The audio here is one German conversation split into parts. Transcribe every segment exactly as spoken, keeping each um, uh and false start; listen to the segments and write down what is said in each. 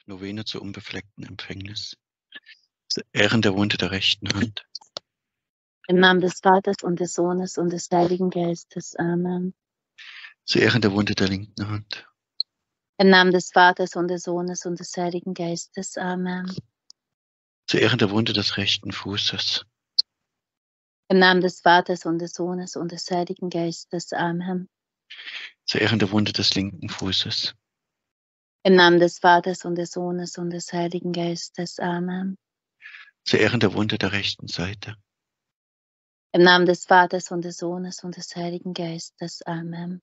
Novene zur unbefleckten Empfängnis. Zu Ehren der Wunde der rechten Hand. Im Namen des Vaters und des Sohnes und des Heiligen Geistes. Amen. Zu Ehren der Wunde der linken Hand. Im Namen des Vaters und des Sohnes und des Heiligen Geistes. Amen. Zu Ehren der Wunde des rechten Fußes. Im Namen des Vaters und des Sohnes und des Heiligen Geistes. Amen. Zu Ehren der Wunde des linken Fußes. Im Namen des Vaters und des Sohnes und des Heiligen Geistes. Amen. Zu Ehren der Wunde der rechten Seite. Im Namen des Vaters und des Sohnes und des Heiligen Geistes. Amen.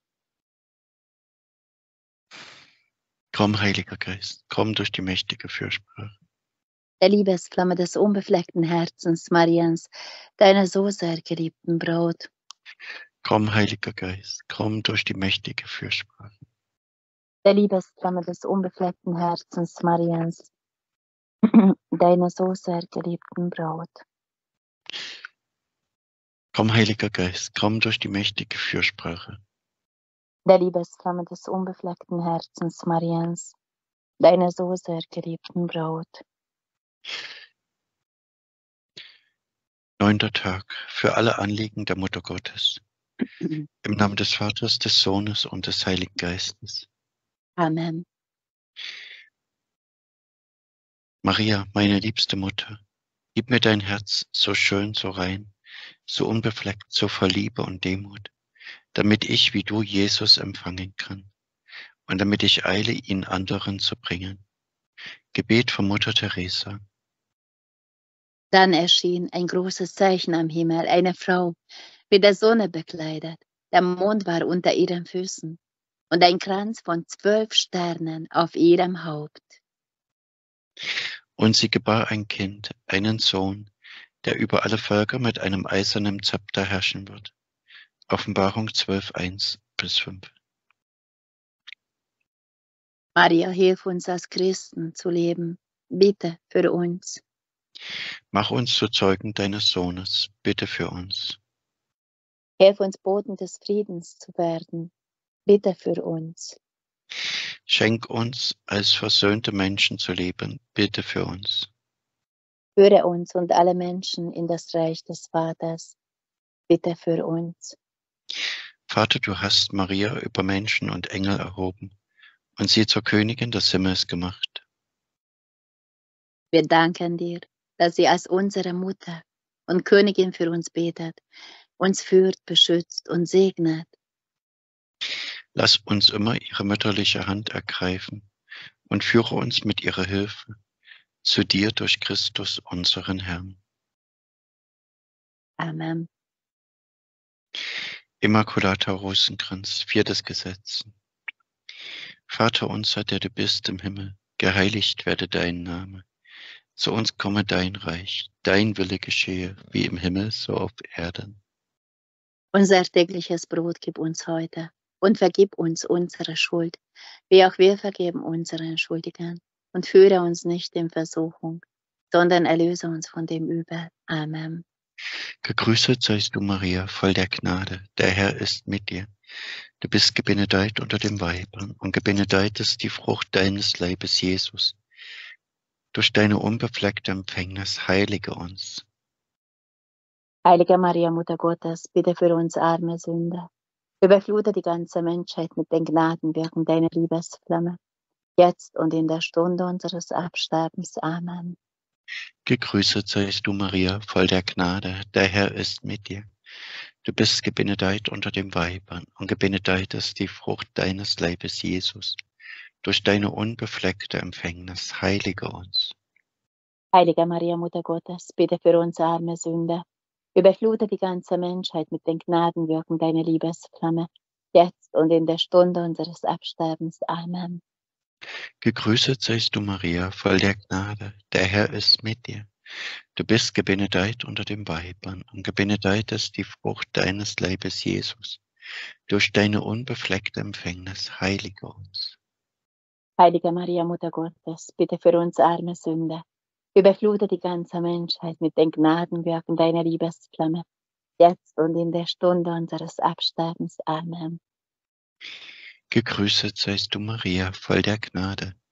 Komm, Heiliger Geist, komm durch die mächtige Fürsprache. Der Liebesflamme des unbefleckten Herzens Mariens, deiner so sehr geliebten Braut. Komm, Heiliger Geist, komm durch die mächtige Fürsprache. Der Liebesflamme des unbefleckten Herzens Mariens, deiner so sehr geliebten Braut. Komm, Heiliger Geist, komm durch die mächtige Fürsprache. Der Liebesflamme des unbefleckten Herzens Mariens, deiner so sehr geliebten Braut. Neunter Tag für alle Anliegen der Mutter Gottes. Im Namen des Vaters, des Sohnes und des Heiligen Geistes. Amen. Maria, meine liebste Mutter, gib mir dein Herz so schön, so rein, so unbefleckt, so voll Liebe und Demut, damit ich wie du Jesus empfangen kann und damit ich eile, ihn anderen zu bringen. Gebet von Mutter Teresa. Dann erschien ein großes Zeichen am Himmel, eine Frau, mit der Sonne bekleidet. Der Mond war unter ihren Füßen und ein Kranz von zwölf Sternen auf ihrem Haupt. Und sie gebar ein Kind, einen Sohn, der über alle Völker mit einem eisernen Zepter herrschen wird. Offenbarung zwölf, eins bis fünf. Maria, hilf uns als Christen zu leben. Bitte für uns. Mach uns zu Zeugen deines Sohnes, bitte für uns. Hilf uns, Boten des Friedens zu werden. Bitte für uns. Schenk uns, als versöhnte Menschen zu leben, bitte für uns. Führe uns und alle Menschen in das Reich des Vaters. Bitte für uns. Vater, du hast Maria über Menschen und Engel erhoben und sie zur Königin des Himmels gemacht. Wir danken dir, dass sie als unsere Mutter und Königin für uns betet, uns führt, beschützt und segnet. Lass uns immer ihre mütterliche Hand ergreifen und führe uns mit ihrer Hilfe zu dir durch Christus, unseren Herrn. Amen. Immaculater Rosenkranz, viertes Gesetz. Vater unser, der du bist im Himmel, geheiligt werde dein Name. Zu uns komme dein Reich, dein Wille geschehe, wie im Himmel, so auf Erden. Unser tägliches Brot gib uns heute und vergib uns unsere Schuld, wie auch wir vergeben unseren Schuldigern. Und führe uns nicht in Versuchung, sondern erlöse uns von dem Übel. Amen. Gegrüßet seist du, Maria, voll der Gnade, der Herr ist mit dir. Du bist gebenedeit unter den Weibern und gebenedeit ist die Frucht deines Leibes, Jesus. Durch deine unbefleckte Empfängnis heilige uns. Heilige Maria, Mutter Gottes, bitte für uns arme Sünder. Überflute die ganze Menschheit mit den Gnadenwirken deiner Liebesflamme, jetzt und in der Stunde unseres Absterbens. Amen. Gegrüßet seist du, Maria, voll der Gnade, der Herr ist mit dir. Du bist gebenedeit unter den Weibern und gebenedeit ist die Frucht deines Leibes, Jesus. Durch deine unbefleckte Empfängnis heilige uns. Heilige Maria, Mutter Gottes, bitte für uns arme Sünder. Überflute die ganze Menschheit mit den Gnadenwirken deiner Liebesflamme, jetzt und in der Stunde unseres Absterbens. Amen. Gegrüßet seist du, Maria, voll der Gnade, der Herr ist mit dir. Du bist gebenedeit unter den Weibern und gebenedeit ist die Frucht deines Leibes, Jesus. Durch deine unbefleckte Empfängnis heilige uns. Heilige Maria, Mutter Gottes, bitte für uns arme Sünder. Überflute die ganze Menschheit mit den Gnadenwirken deiner Liebesflamme, jetzt und in der Stunde unseres Absterbens. Amen. Gegrüßet seist du, Maria, voll der Gnade,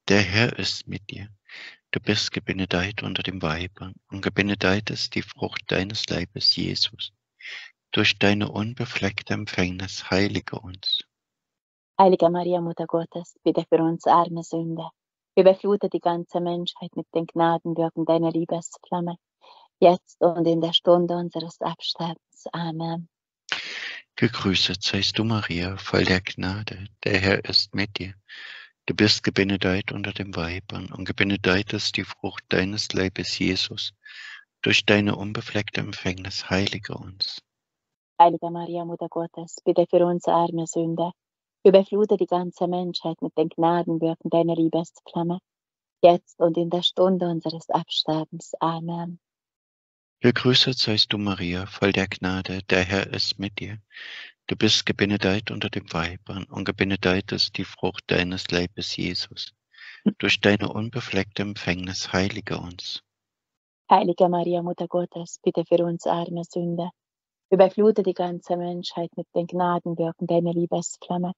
Der Herr ist mit dir. Du bist gebenedeit unter den Weibern, und gebenedeit ist die Frucht deines Leibes, Jesus. Durch deine unbefleckte Empfängnis heilige uns. Heilige Maria, Mutter Gottes, bitte für uns arme Sünder. Überflute die ganze Menschheit mit den Gnadenwirken deiner Liebesflamme, jetzt und in der Stunde unseres Absterbens. Amen. Gegrüßet seist du, Maria, voll der Gnade. Der Herr ist mit dir. Du bist gebenedeit unter den Weibern, und gebenedeit ist die Frucht deines Leibes, Jesus. Durch deine unbefleckte Empfängnis heilige uns. Heilige Maria, Mutter Gottes, bitte für uns arme Sünder. Überflute die ganze Menschheit mit den Gnadenwirken deiner Liebesflamme, jetzt und in der Stunde unseres Absterbens. Amen. Gegrüßet seist du, Maria, voll der Gnade. Der Herr ist mit dir. Du bist gebenedeit unter den Weibern, und gebenedeit ist die Frucht deines Leibes, Jesus. Durch deine unbefleckte Empfängnis heilige uns. Heilige Maria, Mutter Gottes, bitte für uns arme Sünder. Überflute die ganze Menschheit mit den Gnadenwirken deiner Liebesflamme,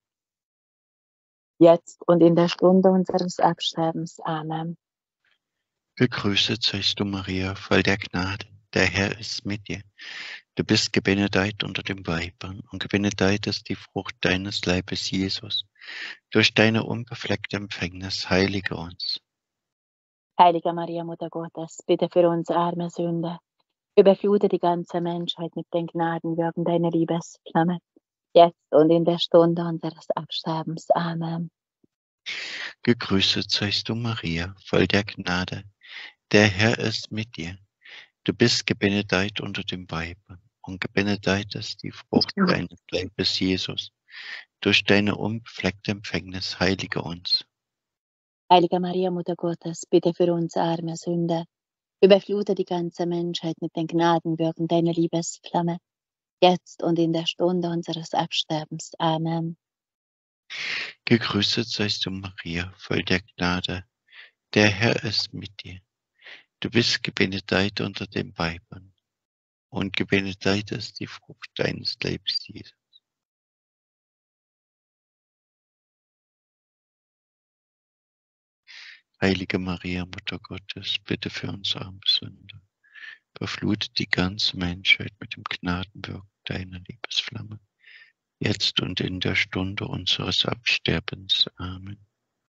jetzt und in der Stunde unseres Absterbens. Amen. Gegrüßet seist du, Maria, voll der Gnade. Der Herr ist mit dir. Du bist gebenedeit unter den Weibern, und gebenedeit ist die Frucht deines Leibes, Jesus. Durch deine unbefleckte Empfängnis heilige uns. Heilige Maria, Mutter Gottes, bitte für uns arme Sünder. Überflute die ganze Menschheit mit den Gnadenwirken deiner Liebesflamme, jetzt und in der Stunde unseres Absterbens. Amen. Gegrüßet seist du, Maria, voll der Gnade. Der Herr ist mit dir. Du bist gebenedeit unter den Weibern, und gebenedeit ist die Frucht deines Leibes, Jesus. Durch deine unbefleckte Empfängnis heilige uns. Heilige Maria, Mutter Gottes, bitte für uns arme Sünder. Überflute die ganze Menschheit mit den Gnadenwirken deiner Liebesflamme, jetzt und in der Stunde unseres Absterbens. Amen. Gegrüßet seist du, Maria, voll der Gnade. Der Herr ist mit dir. Du bist gebenedeit unter den Weibern, und gebenedeit ist die Frucht deines Leibes, Jesus. Heilige Maria, Mutter Gottes, bitte für uns arme Sünder. Überflutet die ganze Menschheit mit dem Gnadenwirken deiner Liebesflamme, jetzt und in der Stunde unseres Absterbens. Amen.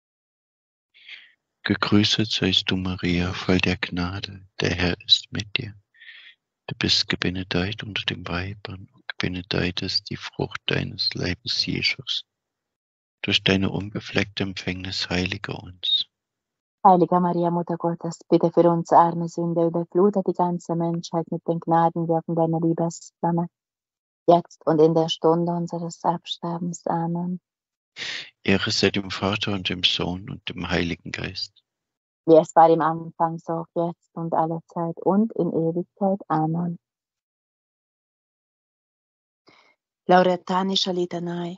Gegrüßet seist du, Maria, voll der Gnade. Der Herr ist mit dir. Du bist gebenedeit unter den Weibern, und gebenedeit ist die Frucht deines Leibes, Jesus. Durch deine unbefleckte Empfängnis heilige uns. Heilige Maria, Mutter Gottes, bitte für uns arme Sünder, überflute die ganze Menschheit mit den Gnadenwirken deiner Liebesflamme, jetzt und in der Stunde unseres Absterbens. Amen. Ehre sei dem Vater und dem Sohn und dem Heiligen Geist. Wie es war im Anfang, so auch jetzt und alle Zeit und in Ewigkeit. Amen. Lauretanische Litanei.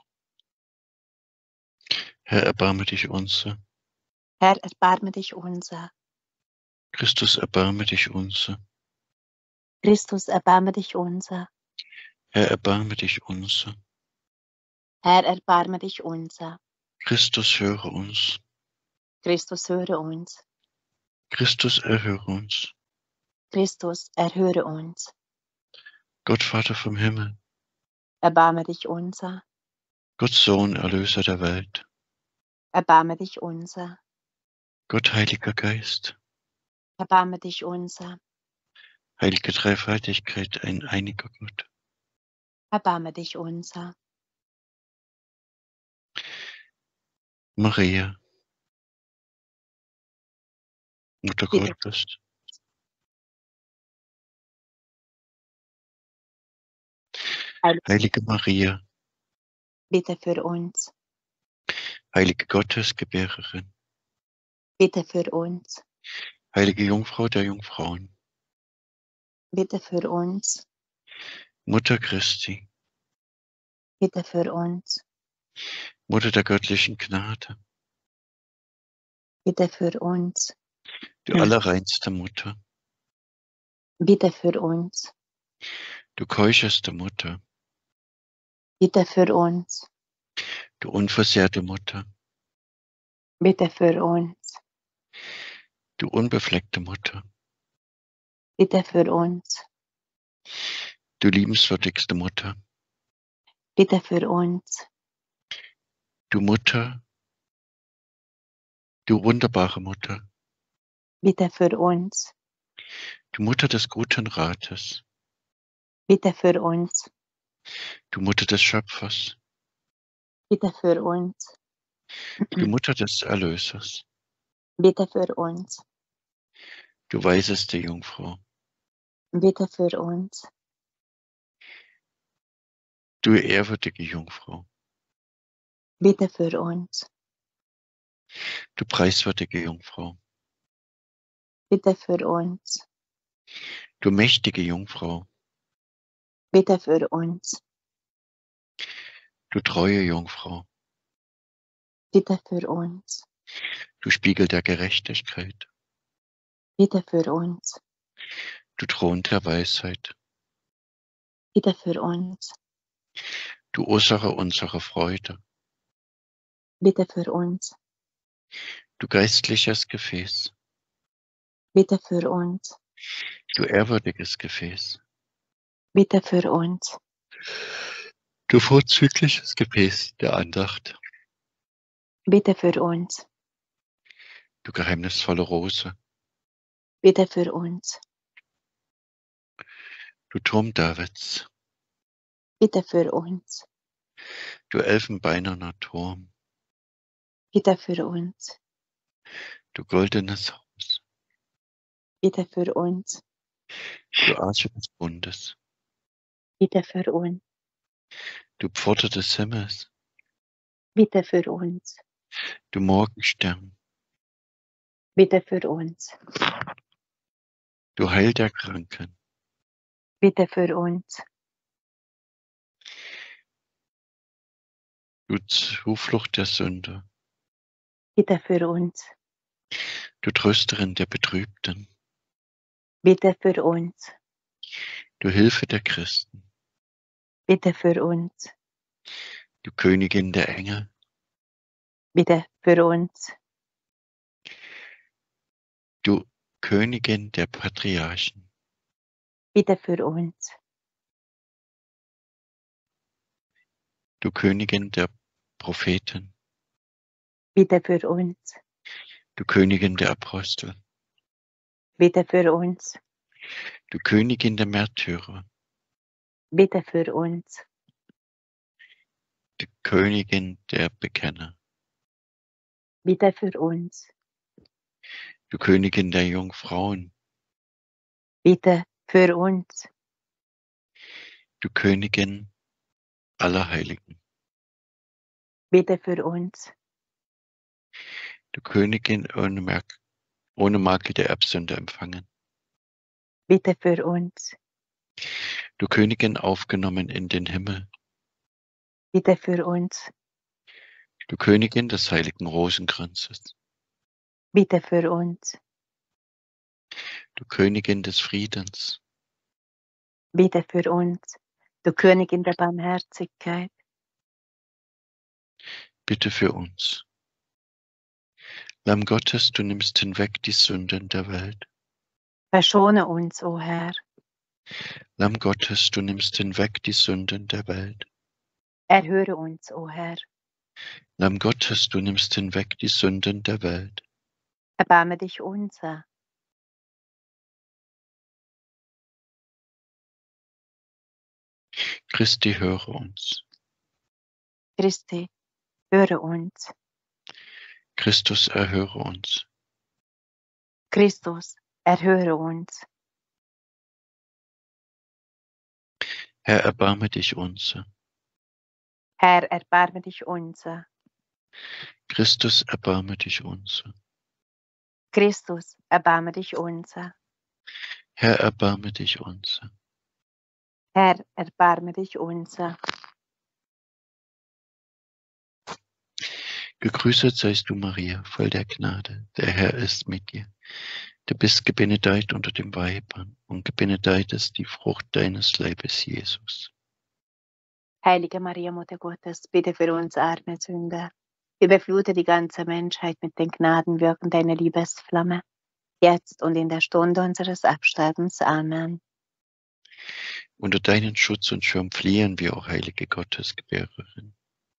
Herr, erbarme dich unser. Herr, erbarme dich unser. Christus, erbarme dich unser. Christus, erbarme dich unser. Herr, erbarme dich unser. Herr, erbarme dich unser. Christus, höre uns. Christus, höre uns. Christus, erhöre uns. Christus, erhöre uns. Gott, Vater vom Himmel. Erbarme dich unser. Gott, Sohn, Erlöser der Welt. Erbarme dich unser. Gott, Heiliger Geist. Erbarme dich unser. Heilige Dreifaltigkeit, ein einiger Gott. Erbarme dich unser. Maria, Mutter Bitte. Gottes. Heilige Maria, Bitte für uns. heilige Gottesgebärerin, Bitte für uns. heilige Jungfrau der Jungfrauen, Bitte für uns. Mutter Christi, Bitte für uns. Mutter der göttlichen Gnade, Bitte für uns. du allerreinste Mutter, Bitte für uns. du keuscheste Mutter, Bitte für uns. du unversehrte Mutter, Bitte für uns. Du unbefleckte Mutter, bitte für uns, du liebenswürdigste Mutter, bitte für uns, du Mutter, du wunderbare Mutter, bitte für uns, du Mutter des guten Rates, bitte für uns, du Mutter des Schöpfers, bitte für uns, du Mutter des Erlösers, bitte für uns, du weiseste Jungfrau, bitte für uns, du ehrwürdige Jungfrau, bitte für uns, du preiswürdige Jungfrau, bitte für uns, du mächtige Jungfrau, bitte für uns, du treue Jungfrau, bitte für uns, du Spiegel der Gerechtigkeit, bitte für uns, du Thron der Weisheit, bitte für uns, du Ursache unserer Freude, bitte für uns, du geistliches Gefäß, bitte für uns, du ehrwürdiges Gefäß, bitte für uns, du vorzügliches Gefäß der Andacht, bitte für uns, du geheimnisvolle Rose, bitte für uns, du Turm Davids, bitte für uns, du elfenbeinerner Turm, bitte für uns, du goldenes Haus, bitte für uns, du Arche des Bundes, bitte für uns, du Pforte des Himmels, bitte für uns, du Morgenstern, bitte für uns, du Heil der Kranken, bitte für uns, du Zuflucht der Sünder, bitte für uns, du Trösterin der Betrübten, bitte für uns, du Hilfe der Christen, bitte für uns, du Königin der Engel, bitte für uns, du Königin der Patriarchen, bitte für uns, du Königin der Propheten, bitte für uns, du Königin der Apostel, bitte für uns, du Königin der Märtyrer, bitte für uns, die Königin der Bekenner, bitte für uns, du Königin der Jungfrauen, bitte für uns, du Königin aller Heiligen, bitte für uns, du Königin ohne, Merk ohne Makel der Erbsünde empfangen, bitte für uns, du Königin aufgenommen in den Himmel, bitte für uns, du Königin des heiligen Rosenkranzes, bitte für uns, du Königin des Friedens, bitte für uns, du Königin der Barmherzigkeit, bitte für uns. Lamm Gottes, du nimmst hinweg die Sünden der Welt. verschone uns, o Herr, Lamm Gottes, du nimmst hinweg die Sünden der Welt. erhöre uns, o Herr, Lamm Gottes, du nimmst hinweg die Sünden der Welt. erbarme dich unser, Christi, höre uns. Christi, höre uns, Christus, erhöre uns. Christus, erhöre uns, Herr, erbarme dich unser. Herr, erbarme dich unser, Christus, erbarme dich unser. Christus, erbarme dich unser, Herr, erbarme dich unser. Herr, erbarme dich unser. Gegrüßet seist du, Maria, voll der Gnade. Der Herr ist mit dir. Du bist gebenedeit unter den Weibern und gebenedeit ist die Frucht deines Leibes, Jesus. Heilige Maria, Mutter Gottes, bitte für uns arme Sünder, überflute die ganze Menschheit mit den Gnadenwirken deiner Liebesflamme jetzt und in der Stunde unseres Absterbens. Amen. Unter deinen Schutz und Schirm fliehen wir, o heilige Gottesgebärerin.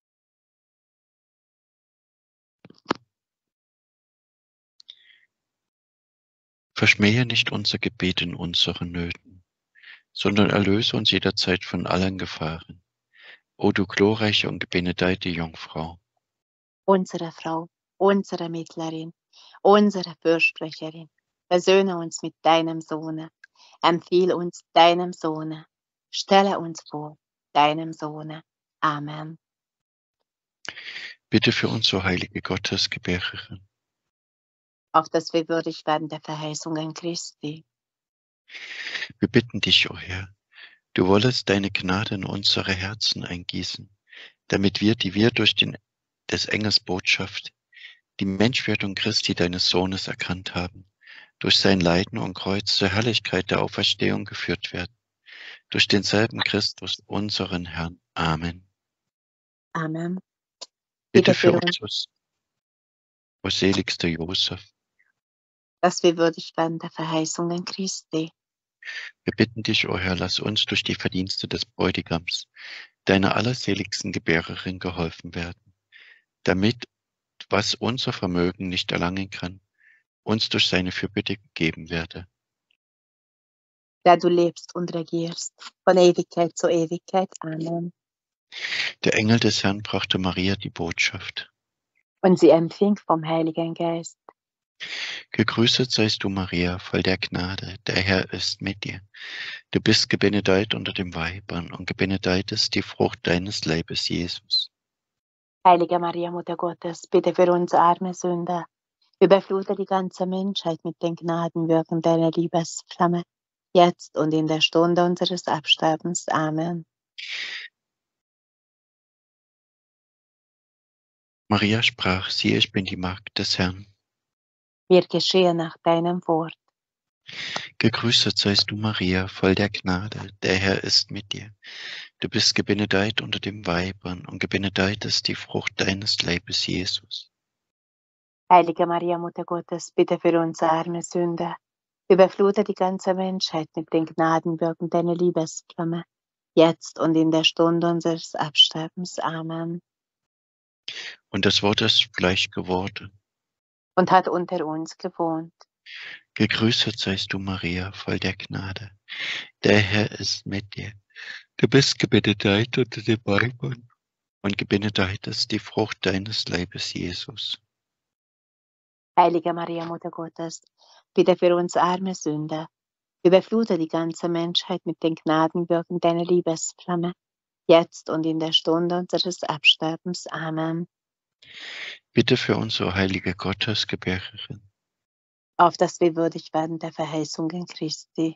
Verschmähe nicht unser Gebet in unseren Nöten, sondern erlöse uns jederzeit von allen Gefahren. O du glorreiche und gebenedeite Jungfrau, Unsere Frau, unsere Mittlerin, unsere Fürsprecherin, versöhne uns mit deinem Sohne, empfiehl uns deinem Sohne, stelle uns vor deinem Sohne. Amen. bitte für uns, o heilige Gottesgebärerin. Auf dass wir würdig werden der Verheißungen Christi. Wir bitten dich, o Herr, du wollest deine Gnade in unsere Herzen eingießen, damit wir, die wir durch den, des Engels Botschaft, die Menschwerdung Christi, deines Sohnes, erkannt haben, durch sein Leiden und Kreuz zur Herrlichkeit der Auferstehung geführt werden, durch denselben Christus, unseren Herrn. Amen. Amen. Bitte Bitte für für uns, uns, o seligster Josef. dass wir würdig werden der Verheißungen Christi. Wir bitten dich, o Herr, lass uns durch die Verdienste des Bräutigams, deiner allerseligsten Gebärerin, geholfen werden, damit, was unser Vermögen nicht erlangen kann, uns durch seine Fürbitte gegeben werde. Der du lebst und regierst, von Ewigkeit zu Ewigkeit. Amen. Der Engel des Herrn brachte Maria die Botschaft. Und sie empfing vom Heiligen Geist. Gegrüßet seist du, Maria, voll der Gnade, der Herr ist mit dir. Du bist gebenedeit unter den Weibern, und gebenedeit ist die Frucht deines Leibes, Jesus. Heilige Maria, Mutter Gottes, bitte für uns arme Sünder, überflute die ganze Menschheit mit den Gnadenwirken deiner Liebesflamme, jetzt und in der Stunde unseres Absterbens. Amen. Maria sprach, siehe, ich bin die Magd des Herrn. Mir geschehe nach deinem Wort. Gegrüßet seist du, Maria, voll der Gnade, der Herr ist mit dir. Du bist gebenedeit unter den Weibern, und gebenedeit ist die Frucht deines Leibes, Jesus. Heilige Maria, Mutter Gottes, bitte für uns arme Sünder, überflute die ganze Menschheit mit den Gnadenwirken deiner Liebesflamme, jetzt und in der Stunde unseres Absterbens. Amen. Und das Wort ist Fleisch geworden. Und hat unter uns gewohnt. Gegrüßet seist du, Maria, voll der Gnade. Der Herr ist mit dir. Du bist gebenedeit unter den Weibern, und gebenedeit ist die Frucht deines Leibes, Jesus. Heilige Maria, Mutter Gottes, bitte für uns arme Sünder, überflute die ganze Menschheit mit den Gnadenwirken deiner Liebesflamme, jetzt und in der Stunde unseres Absterbens. Amen. Bitte für uns, o heilige Gottesgebärerin. Auf dass wir würdig werden der Verheißungen Christi.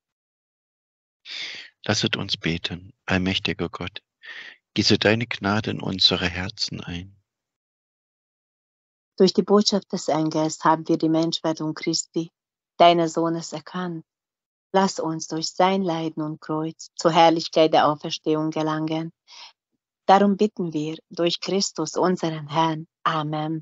Lasset uns beten, allmächtiger Gott, gieße deine Gnade in unsere Herzen ein. Durch die Botschaft des Engels haben wir die Menschwerdung Christi, deines Sohnes, erkannt. Lass uns durch sein Leiden und Kreuz zur Herrlichkeit der Auferstehung gelangen. Darum bitten wir durch Christus, unseren Herrn. Amen.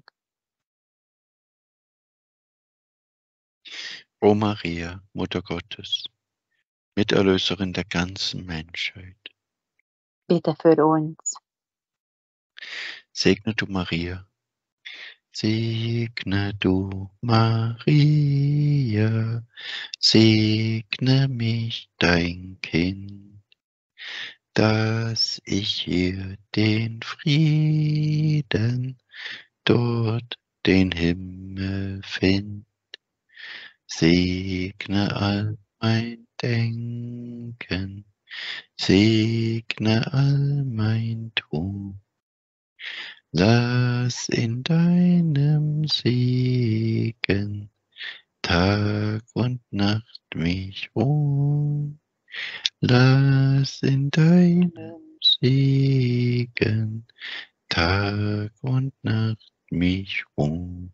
O Maria, Mutter Gottes, Miterlöserin der ganzen Menschheit, Bitte für uns. segne du Maria, segne du Maria, segne mich dein Kind, dass ich hier den Frieden, dort den Himmel find. Segne all mein Denken, segne all mein Tun. Lass in deinem Segen Tag und Nacht mich ruhen. Lass in deinem Segen Tag und Nacht mich ruhen.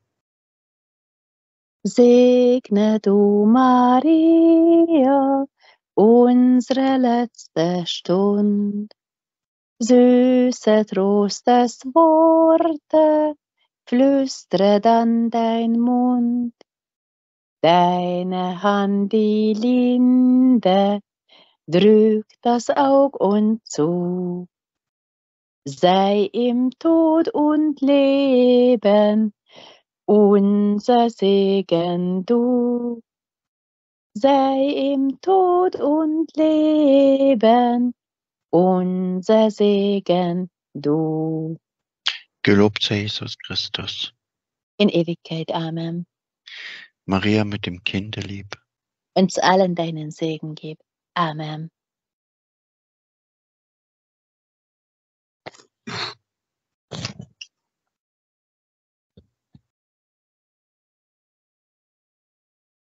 Segne du Maria, unsere letzte Stund. Süße Trostesworte, flüstre dann dein Mund. Deine Hand, die Linde, drückt das Aug uns zu. Sei im Tod und Leben unser Segen du. Sei im Tod und Leben unser Segen du. Gelobt sei Jesus Christus. In Ewigkeit. Amen. Maria mit dem Kinderlieb. Uns allen deinen Segen gib. Amen.